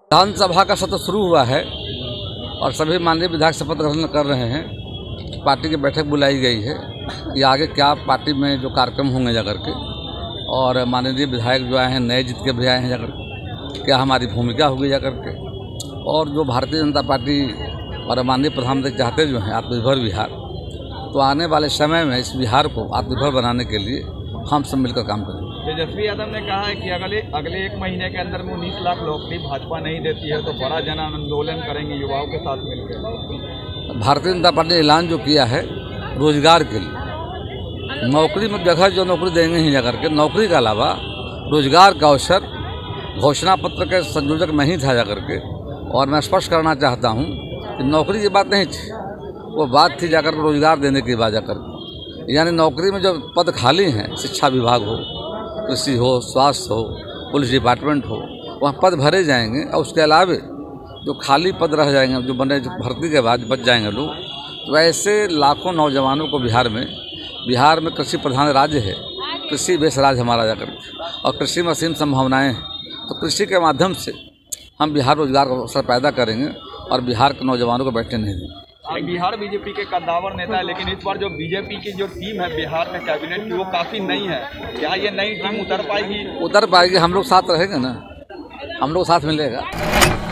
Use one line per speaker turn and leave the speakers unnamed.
विधानसभा का सत्र शुरू हुआ है और सभी माननीय विधायक शपथ ग्रहण कर रहे हैं। पार्टी की बैठक बुलाई गई है कि आगे क्या पार्टी में जो कार्यक्रम होंगे जाकर के, और माननीय विधायक जो आए हैं, नए जीत के भी आए हैं जाकर, क्या हमारी भूमिका होगी जाकर के, और जो भारतीय जनता पार्टी और माननीय प्रधानमंत्री चाहते जो हैं आत्मनिर्भर बिहार, तो आने वाले समय में इस बिहार को आत्मनिर्भर बनाने के लिए हम सब मिलकर काम करेंगे।
तेजस्वी यादव ने कहा है कि अगले 1 महीने के अंदर में 19 लाख नौकरी भाजपा नहीं देती है तो बड़ा जन आंदोलन करेंगे युवाओं के साथ मिलकर।
भारतीय जनता पार्टी ने ऐलान जो किया है रोजगार के लिए, नौकरी में जगह जो नौकरी देंगे ही जाकर के, नौकरी के अलावा रोजगार का अवसर घोषणा पत्र के संयोजक में ही था जाकर के। और मैं स्पष्ट करना चाहता हूँ कि नौकरी की बात नहीं थी, वो बात थी जाकर रोजगार देने की बात जाकर के। यानी नौकरी में जो पद खाली हैं, शिक्षा विभाग हो, कृषि हो, स्वास्थ्य हो, पुलिस डिपार्टमेंट हो, वहाँ पद भरे जाएंगे। और उसके अलावा जो खाली पद रह जाएंगे, जो बने जो भर्ती के बाद बच जाएंगे लोग, तो ऐसे लाखों नौजवानों को बिहार में कृषि प्रधान राज्य है, कृषि बेस राज्य हमारा जाकर, और कृषि में असीम संभावनाएँ हैं। तो कृषि के माध्यम से हम बिहार रोजगार का अवसर पैदा करेंगे और बिहार के नौजवानों को बैठने नहीं देंगे।
बिहार बीजेपी के कद्दावर नेता है, लेकिन इस बार जो बीजेपी की जो टीम है बिहार में कैबिनेट की, वो काफ़ी नई है। क्या ये नई टीम उतर पाएगी?
हम लोग साथ रहेंगे ना, हम लोग साथ मिलेगा।